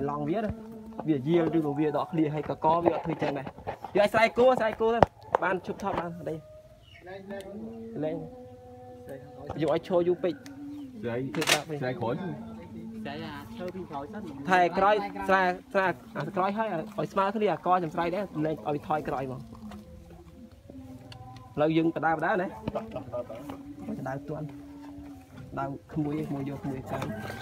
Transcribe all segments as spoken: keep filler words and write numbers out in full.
lòng vía đó vía dìa đi của vía đỏ lìa hay cả co vía thuê chân này vía sai cô sai cô thôi ban chụp thọ ban ở đây lên dù ai cho du bị sai sai khỏi thầy coi sai sai coi hơi ở smart thế này coi chấm sai đấy lên ở thôi coi mà lâu dừng cả đau đá đấy đau tuôn đau mùi mùi vô mùi cay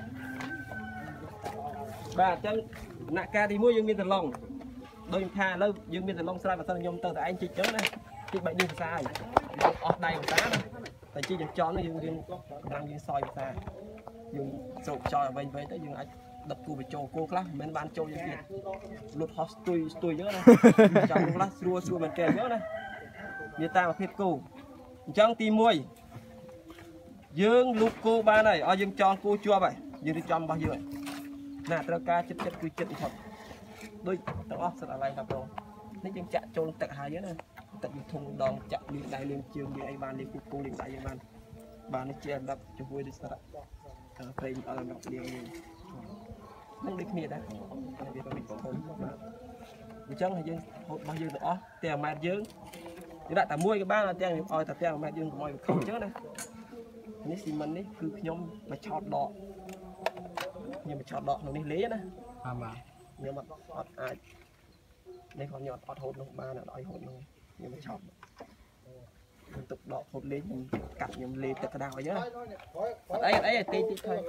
và chân nạ ca đi mua dương miên thần long đôi tha lâu dương miên thần long sai và sao nhom tơ tại anh chị chớ này chị bệnh đi sai ở đây một tá tại chị cho nó dương dương đang dương soi xa dương sụp cho vậy vậy tới dương anh đập cô bị trâu cô khác bên ban trâu dương kia lột hot tôi tôi nhớ này trong lát xua xua bên kề nhớ này như ta mà phết cô trong tìm môi dương lục cô ba này ở dương cho cô chua vậy dương đi trong bao nhiêu vậy nè tao ca chất chất quy chất thật đôi tao sẽ là lại gặp rồi nếu dương chạm trâu tận hai nhớ này tận thùng đòn chạm liên đại liên trường như ai ban liên cô liên đại ban ban nó che đập cho vui đi sao phải ở làm đọc điều không được miệt đấy việc mình thôi chẳng hay dương bao nhiêu nữa tiền mát dương cái đại ta mua cái ba là tiền oi ta tiền mát dương mọi không chứ này ní xì mình đấy cứ nhóm mà chọt đọ nhưng mà chọt đọ nó đi lấy này nhưng mà ai đây còn nhọt ọt hột nó ba là đói hột nó nhưng mà chọt liên tục đọ hột lên mình cắt nhưng lên từ cái đào ấy nhá đây đây tí tí thôi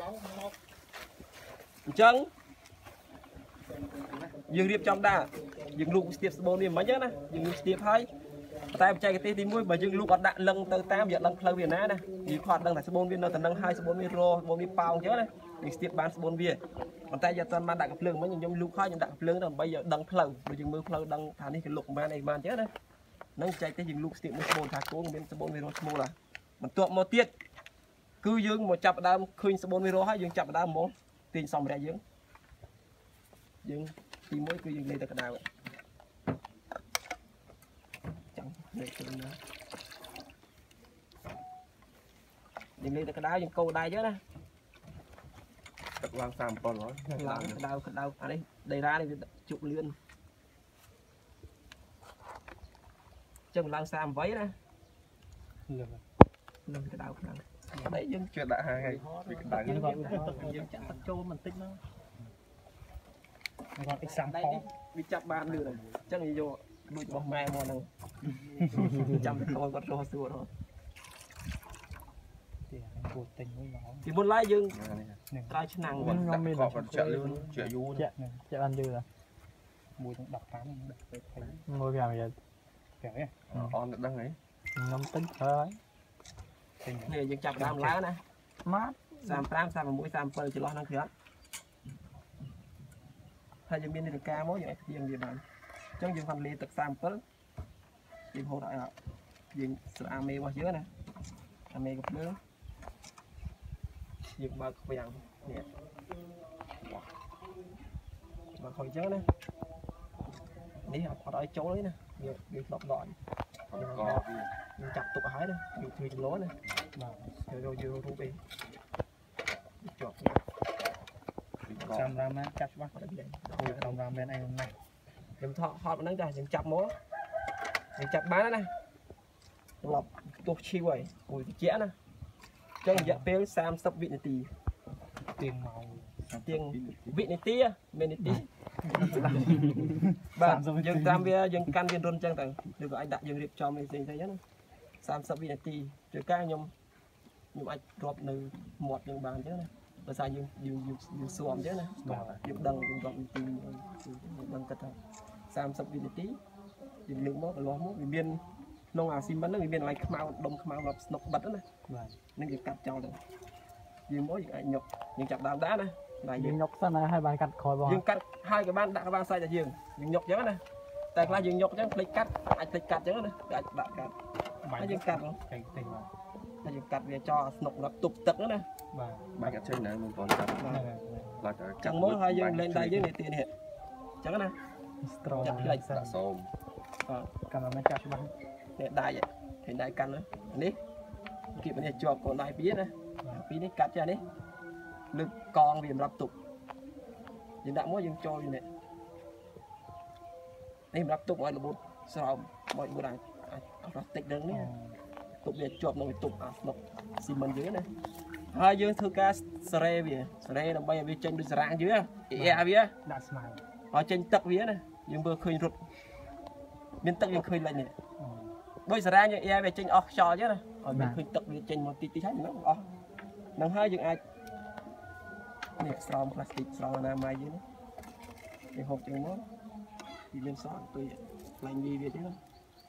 chân dương điệp trong đà dương lục tiệp bồn niệm mấy nhá nè dương lục tiệp hay tay chạy cái tí mũi bởi dương lục đạn lưng từ tam giờ lưng phơi việt nam nè vì khoản lưng là bồn viên nó tận lưng hai bồn micro bồn mi bao chứ này dương tiệp bán bồn việt còn tay giờ toàn ban đạn lưng mấy những lục khai những đạn lưng rồi bây giờ đăng phơi rồi dương mưa phơi đăng thả đi cái lục ban này ban chứ này nó chạy tới dương lục tiệp một bồn thả cố bên bồn micro small là mình tuột một tiết cứ dương một chập đam khơi bồn micro hay dương chập đam một tiền xong ra dương dương thì mỗi cứ dương lên từ cái nào chẳng để từng nữa dương lên từ cái đá dương câu đai chứ nè lang sam con nó lang cái đau cái đau à đây đầy ra đây chụp lươn chân lang sam váy nè lươn cái đau cái đau đấy dương chuyện đã hai ngày vì cái đá dương chặt tắt trâu mình tích nó còn ít sáng đây đi chặt bàn được này chắc gì vô đuổi bóng mai mòn này chăm thôi còn rô xua thôi thì muốn lái dương trai chân năng còn đặt họ còn chợ luôn chợ du chợ ăn dư à mùi cũng đập phán ngồi gà vậy kiểu nhá on được đăng ấy năm tính thôi này dương chặt đam lá nè mát sam pram sam mũi sam pơ chỉ lo năng khứa hay dương biên đi được ca mỗi vậy dương gì bạn trong dương phần lì tật sam pơ dương hồ đại ạ dương sữa ame qua dưới nè ame gặp nước dương bơ vàng nè mà khỏi chớ nè đi học ở đây chỗ đấy nè nhiều nhiều lọt lọt dương chặt tụi hái nè nhiều tươi trong lối nè rồi rồi rồi rú về chọt sam ramen chặt quá hồi đồng ramen anh này dùng thọ họ vẫn đang ra dùng chặt mó dùng chặt bán này lọc tuột chiêu vậy ui cái chẽ nè trong dạ pê sam sắp vị này tì tiền màu tiền vị này tì bên này tì bạn dùng tam bia dùng căn viên rôn chân tầng được gọi anh đã dùng điệp cho mình gì thấy nhá sam sắp vị này tì rồi ca nhom nhom anh drop từ một những bàn chứ này và sao dương dương dương dương xuồng chứ này dương đằng dương gọng tìm đằng cật sam sập viên tí dương lượng mốt lo mốt vì biên nông à sim bắn nó vì biên lại mau đông mau lập nọc bật đó này nên việc cắt cho rồi dương mỗi những nhọc những chặt đào đá này là dương nhọc sao này hai bàn cắt khỏi bò dương cắt hai cái ban đã các ban sai là dương dương nhọc chứ này tại là dương nhọc chứ lấy cắt anh lấy cắt chứ này đại đại cắt anh dương cắt không anh dương cắt về cho nọc nó tục tật nữa này bài cắt trên này mình còn cắt là chẳng mỗi hai dương lên đây với này tiền hiện chẳng này chặt lệch là xôm cầm mà chặt bằng để đại vậy thì đại căn nữa đi kịp này cho còn đại biết này phí này cắt cho đi lực con vì lập tục យើងដាក់មកយើងចូលនេះនេះសម្រាប់ទុកឲ្យរបូតស្រោមមកមួយអាចអត់តិចដឹងនេះទុកវាជាប់នៅទុកអាស្នុកស៊ីមិនយើងណាហើយយើងធ្វើការសារ៉េវាសារ៉េដើម្បីឲ្យវាចេញដូចសារ៉ាងយើងអ៊ែវាដាក់ស្មៅឲ្យចេញទឹកវាណាយើងមើលឃើញរត់មានទឹកយើងឃើញលេញនេះដោយសារ៉ាងយើងអ៊ែវាចេញអស់ខ្យល់ចឹងណាឲ្យមានឃើញទឹកវាចេញមកតិចតិចហើយហ្នឹងអស់ហ្នឹងហើយយើងអាចនេះស្រោមផ្លាស្ទិកស្រោមអនាម័យយើងយើងហូបចឹងមកពីមានសក់ទៅខ្លាញ់វាវាចឹងណា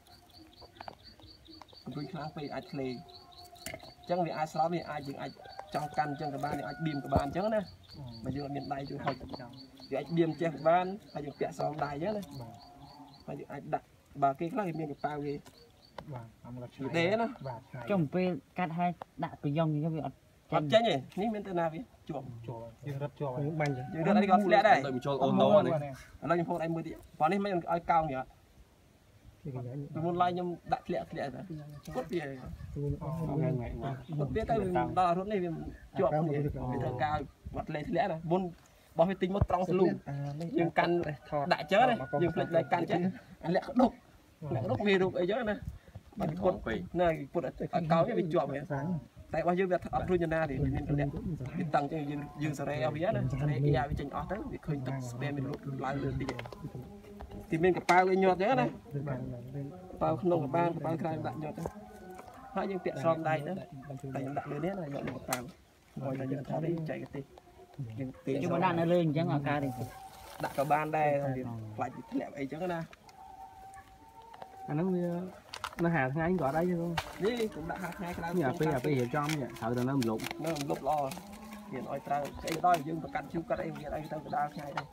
ព្រួយខ្លាំងពេកអាចធ្លេចឹងវាអាចស្រោមវាអាចយើងអាចចង់កាន់ចឹងក៏បានយើងអាចបៀមក៏បានចឹងណាបើយើងអត់មានដៃជួយហុចចង់យើងអាចបៀមចេះក៏បានហើយយើងពាក់ស្រោមដៃចឹងណាហើយយើងអាចដាក់បើគេខ្លះគេមានកប៉ាល់វាបាទអមរឆ្លៃដេណាបាទចុំពេលកាត់ហើយដាក់ប្រយ៉ងយើងវាអត់អត់ចេញទេនេះមានទៅណាវាជាប់ជាប់យើងរត់ជាប់បាញ់យើងរត់អីក៏ធ្លាក់ដែរដូចចូលអូតូនេះឥឡូវខ្ញុំហូតឲ្យមើលទៀតប៉ុន្តែនេះមិនឲ្យកោងទេអត់ពីមុនឡាយខ្ញុំដាក់ធ្លាក់ធ្លាក់ទៅគាត់វាគាត់វាទៅដល់រត់នេះវាជាប់វាត្រូវការបាត់លេធ្លាក់ណាមុនបោះវាទិញមកត្រង់ស្លូយើងកាន់ដាក់ចឹងណាយើងផ្លេចលេកាន់ចឹងលាក់ក្ដុកលាក់ក្ដុកវារូបអីចឹងណាបាត់គាត់ណាពុតឲ្យកោងវាជាប់វាតែរបស់យើងវាអត់រួចណាទេមានតម្លាក់វាតាំងចឹងយើងយើងសារ៉េឲ្យវាណាសារ៉េគេឲ្យវាចេញអស់ទៅវាឃើញទឹកស្ពែមានលុតឡើងលើតិចទីមានកប៉ាល់វាញាត់ចឹងណាប៉ាល់ក្នុងកប៉ាល់កប៉ាល់ក្រៅដាក់ញាត់ទៅហើយយើងពាក់ស្រោមដៃទៅតែយើងដាក់លើនេះណាញាត់កប៉ាល់ឲ្យតែយើងថានេះចែកទេយើងទេជុំដាក់នៅលើអញ្ចឹងអាការនេះដាក់ក៏បានដែរវាខ្លាច់វាធ្លាក់អីចឹងណាអាហ្នឹងវានៅហាថ្ងៃក៏អត់អីទេនេះខ្ញុំដាក់ហាថ្ងៃក្រៅនេះអាពេលអាពេលរៀបចំនេះត្រូវតែនៅមលុបនៅមលុបល្អវាឲ្យត្រូវស្អីដល់យើងប្រកាត់ជូកាត់អីវាអីទៅកដាលថ្ងៃដែរ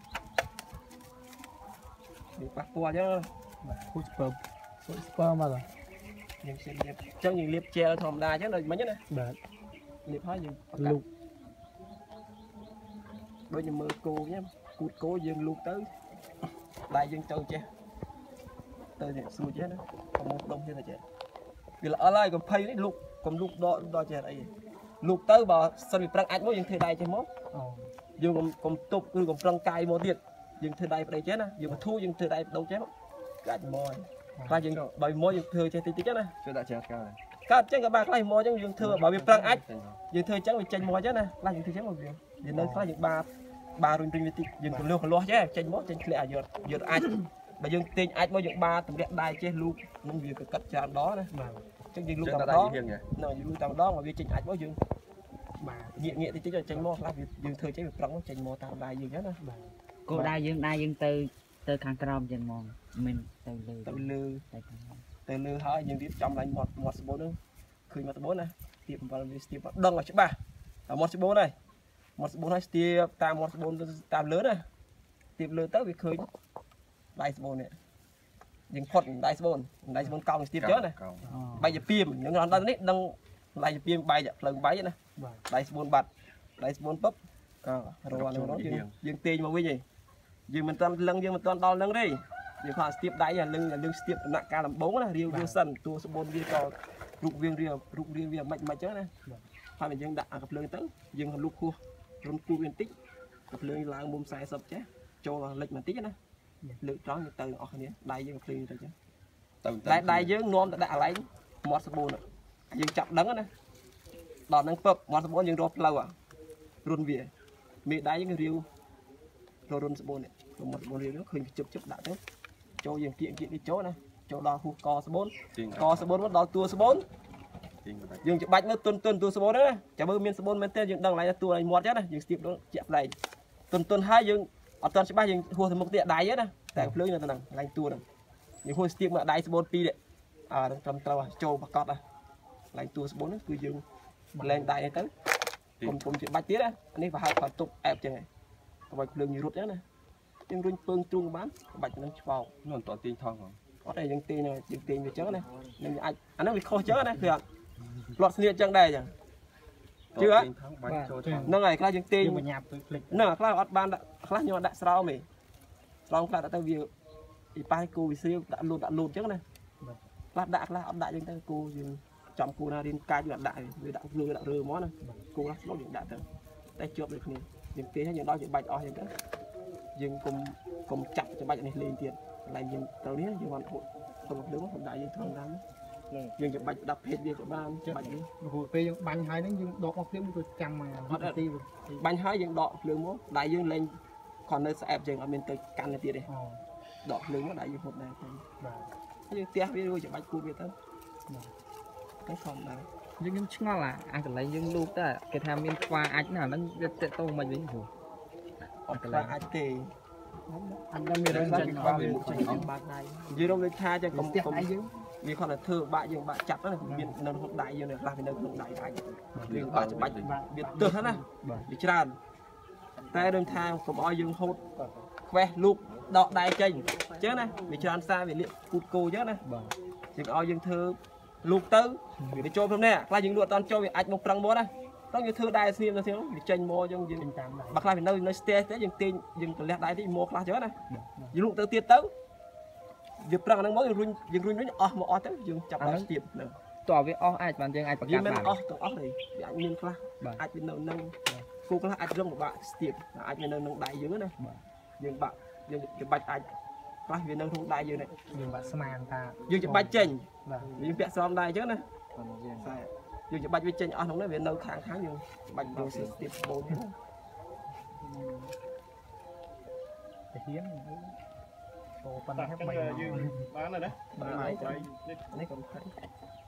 វាប៉ះពាល់ចឹងគូស្ពើស្ពើមកយើងជិះលាបចឹងយើងលាបជែលធម្មតាចឹងដូចមិញណាបាទលាបហើយយើងលូកដូចយើងមើលគោចឹងគូតគោយើងលូកទៅដៃយើងទៅចេះទៅស្រួលចេះណាកុំមកដុំចេះតែចេះវាល្អហើយកុំភ័យនេះលូកកុំលូកដកដល់ចេះអីលូកទៅបើសិនវាប្រឹងអាចមកយើងធ្វើដៃចេះមកយើងកុំកុំទប់ឬកុំប្រឹងកាយមកទៀតយើងធ្វើដៃប្តីចេះណាយើងមកធូរយើងធ្វើដៃបដូរចេះមកកាច់មកខ្លះយើងបើមកយើងធ្វើចេះតិចតិចណាជួយដាក់ចេះកើតកើតចឹងក៏បានខ្លះមកចឹងយើងធ្វើបើវាប្រឹងអាចយើងធ្វើចឹងវាចេញមកចឹងណាខ្លះយើងធ្វើចឹងមកវាយើងនៅខ្លះយើងបាបារុញរុញវាតិចយើងកលុះកលាស់ចេះចេញមកចេញធ្លាក់យកយកអាចបើយើងទាញអាចមកយើងបាតម្រាក់ដៃចេះលូកនឹងវាក៏កាត់ច្រើនដងណាបាទអញ្ចឹងយើងលូកតែម្ដងណ៎យើងលូកតែម្ដងមកវាចេញអាចមកយើងបាទងាកងាកតិចតិចចេញមកខ្លះយើងធ្វើចេះវាប្រឹងចេញមកតាមដៃយើងចឹងណាបាទគោលដៅយើងដៃយើងទៅទៅខាងក្រោមចឹងហ្មងមិនទៅលើទៅលើទៅលើហើយយើងរៀបចំឡើងមាត់មាត់ស្បូនហ្នឹងឃើញមាត់ស្បូនណាស្ទាបអំបិលវាស្ទាបដឹងឲ្យច្បាស់តែមាត់ស្បូនហើយមាត់ស្បូនហើយស្ទាបតាមមាត់ស្បូនតាមលើណាស្ទាបលើទៅវាឃើញដៃស្បូននេះយើងផុតដៃស្បូនដៃស្បូនកោងស្ទាបចឹងណាបែកជាពីមយើងអត់ដល់នេះដឹងដៃជាពីមបែកផ្លូវបែកណាដៃស្បូនបាត់ដៃស្បូនពុបក៏រវល់នឹងយើងយើងទាញមកវិញឯងយើងមិនទាន់លឹងយើងមិនទាន់ដល់លឹងទេយើងខំស្ទាបដៃលឹងលឹងស្ទាបដំណាក់កាលដំបូងណារាវវាសិនតួស្បូនវាក៏រូបវារាវរូបរាងវាមិនមិនចឹងណាហើយបើយើងដាក់អាកភ្លើងទៅយើងលូកហួសរុនគូវាបន្តិចកភ្លើងឡើងមុំสี่สิบចេះចូលលិចបន្តិចណាលើកត្រង់ទៅអស់គ្នាដៃយើងភ្លឺទៅចឹងតែដៃយើងនាំទៅដាក់កន្លែងមាត់ស្បូនយើងចាប់ដឹងណាដល់ហ្នឹងពឹបមាត់ស្បូនយើងរកផ្លូវរុនវាមេដៃយើងរាវរុនស្បូននេះមាត់ស្បូនរាវឃើញជឹបជឹបដាក់ទៅចូលយើងគៀកគៀកនេះចូលណាចូលដល់ហួសកស្បូនកស្បូនមកដល់តួស្បូនយើងច្បាច់មើលទុនទុនតួស្បូនណាចាំមើលមានស្បូនមែនទេយើងដឹងកន្លែងតួឲ្យមាត់ចឹងណាយើងស្ទាបដល់ជាក់ផ្លែទុនទុនហើយយើងអត់ទាន់ច្បាស់យើងហួសទៅមុខទៀតដៃណាតែភ្លើងនៅហ្នឹងកន្លែងតួហ្នឹងយើងហួសស្ទាបមកដៃស្បូនពីរអឺត្រឹមត្រូវចូលប្រកបកន្លែងតួស្បូនហ្នឹងគឺយើងលែងដៃទៅកុំកុំជាបាច់ទៀតណានេះប្រហែលគាត់ទុកអែបចឹងហើយកុំឲ្យភ្លើងរត់ចឹងណាយើងរុញពើងទ្រូងបានបាច់នឹងឆ្វោកនោះអត់ទាញថងអត់ទេយើងទាញយើងទាញវាចឹងណានឹងអាចអាហ្នឹងវាខុសចឹងណាគឺអត់ផ្លត់ស្នៀតចឹងដែរចឹងជឿអត់ហ្នឹងហើយខ្លះយើងទាញញ៉ាប់ទៅភ្លេចហ្នឹងខ្លះអត់បានដាក់ខ្លះខ្ញុំដាក់ស្រោមទេស្រោមខ្លះដាក់ទៅវាពីប៉ះគូវាស្រាវដាក់លូតដាក់លូតចឹងណាខ្លះដាក់ខ្លះអត់ដាក់ចឹងទៅគូយើងចំគូណារៀនកាយវាអត់ដាក់វាដាក់លើដាក់រើហ្មងណាគូខ្លះស្លុកយើងដាក់ទៅតែជាប់ដូចគ្នាយើងទាញហើយយើងដល់យើងបាច់អស់ចឹងទៅយើងកុំកុំចាប់ច្បាច់នេះលេងទៀតឡើយយើងទៅនេះយើងបានហូតទៅភ្លើងផងដែរយើងធំតាមយើងច្បាច់ដាក់ភេទវាក៏បានច្បាច់នេះពេលយើងបាញ់ហើយហ្នឹងយើងដកមកភ្លាមទៅចាំមកទីបាញ់ហើយយើងដកភ្លើងមកដៃយើងលេងគាត់នៅស្អែបយើងអត់មានទៅកាន់ទៅទៀតទេដកភ្លើងមកដៃយើងហូតដែរបាទយើងផ្ទះវារួចច្បាច់គូវាទៅតែខំដែរយើងខ្ញុំឆ្ងល់អាកន្លែងយើងលូកទៅគេថាមានខ្វាអាចណាហ្នឹងវាតេតងមិនវិញព្រោះអត់ខ្លាអាចទេអត់មានរឿងចាញ់ខ្វាវាចាញ់អត់បាត់ដៃយើងរំលឹកថាចឹងកុំកុំយើងវាគាត់តែធ្វើបាក់យើងបាក់ចាប់ហ្នឹងមាននៅក្នុងដៃយើងខ្លះវានៅក្នុងដៃដៃយើងបាក់ច្បាច់វាទើសណាវាច្រើនតែដឹងថាកុំឲ្យយើងហូតខ្វេះលូកដកដៃចេញអញ្ចឹងណាវាច្រើនសារវាលាកពូតគោអញ្ចឹងណាយើងឲ្យយើងធ្វើលូកទៅវាទៅចូលព្រមនេះខ្លះយើងលក់អត់ចូលវាអាចមកប្រឹងមកណាต้องយើងធ្វើដែរស្ងៀមទៅទៀតវាចេញមកយើងយើងតាមដែរបើខ្លះវានៅនៅស្ទះទេយើងទាញយើងទម្លាក់ដៃតិចមកខ្លះចឹងណាយើងលក់ទៅទៀតទៅវាប្រឹងហ្នឹងមកយើងរុញយើងរុញរុញអស់មកអស់ទៅយើងចាប់ដល់ទៀតហ្នឹងតើវាអស់អាចបានយើងអាចបង្កើតបានអស់ទាំងអស់ទេវាអាចមានខ្លះអាចវានៅនឹងគូខ្លះអាចរឹងពិបាកស្ទាបអាចវានៅក្នុងដៃយើងណាយើងបាក់យើងច្បាច់អាចខ្លះវានៅក្នុងដៃយើងនេះយើងបាក់ស្មានថាយើងច្បាច់ចេញយើងពាក់ស្រោមដៃអញ្ចឹងណាយើងច្បាច់វាចេញអស់ក្នុងនេះវានៅខាងខាងយើងច្បាច់យកស្ទាបបូននេះទៅហ៊ានអូប៉ុណ្ណេះបានហើយណាបានហើយណាបានហើយនេះក៏